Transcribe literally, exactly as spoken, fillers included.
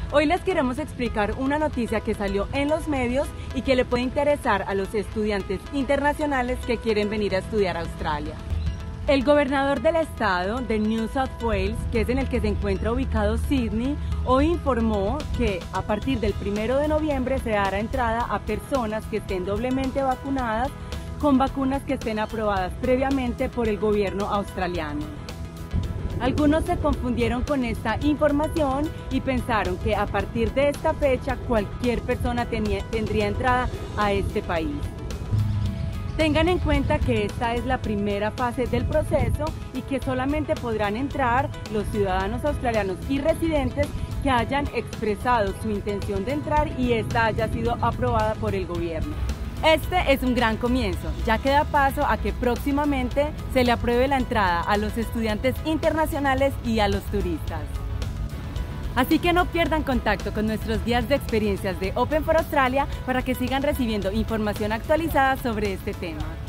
Hoy les queremos explicar una noticia que salió en los medios y que le puede interesar a los estudiantes internacionales que quieren venir a estudiar a Australia. El gobernador del estado de New South Wales, que es en el que se encuentra ubicado Sydney, hoy informó que a partir del primero de noviembre se dará entrada a personas que estén doblemente vacunadas con vacunas que estén aprobadas previamente por el gobierno australiano. Algunos se confundieron con esta información y pensaron que a partir de esta fecha cualquier persona tenía, tendría entrada a este país. Tengan en cuenta que esta es la primera fase del proceso y que solamente podrán entrar los ciudadanos australianos y residentes que hayan expresado su intención de entrar y esta haya sido aprobada por el gobierno. Este es un gran comienzo, ya que da paso a que próximamente se le apruebe la entrada a los estudiantes internacionales y a los turistas. Así que no pierdan contacto con nuestros guías de experiencias de Open for Australia para que sigan recibiendo información actualizada sobre este tema.